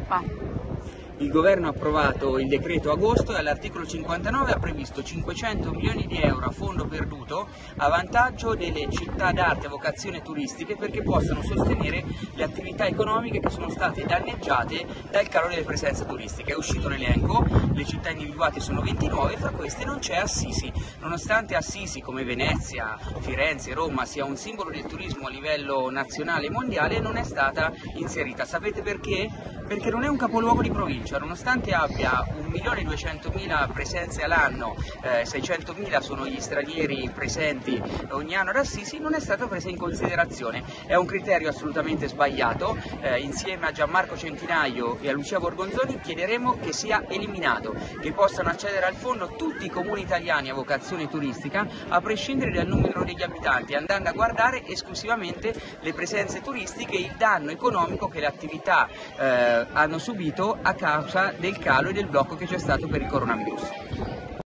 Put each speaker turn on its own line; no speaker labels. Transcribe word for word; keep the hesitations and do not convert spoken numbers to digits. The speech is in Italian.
stampa.
Il governo ha approvato il decreto agosto e all'articolo cinquantanove ha previsto cinquecento milioni di euro a fondo perduto a vantaggio delle città d'arte a vocazione turistiche perché possano sostenere le attività economiche che sono state danneggiate dal calo delle presenze turistiche. È uscito l'elenco, le città individuate sono ventinove, fra queste non c'è Assisi. Nonostante Assisi, come Venezia, Firenze, Roma, sia un simbolo del turismo a livello nazionale e mondiale, non è stata inserita. Sapete perché? Perché non è un capoluogo di provincia, nonostante abbia un milione duecentomila presenze all'anno, eh, seicentomila sono gli stranieri presenti ogni anno ad Assisi, non è stata presa in considerazione. È un criterio assolutamente sbagliato, eh, insieme a Gianmarco Centinaio e a Lucia Borgonzoni chiederemo che sia eliminato, che possano accedere al fondo tutti i comuni italiani a vocazione turistica, a prescindere dal numero degli abitanti, andando a guardare esclusivamente le presenze turistiche e il danno economico che le attività eh, hanno subito a causa del calo e del blocco che c'è stato per il coronavirus.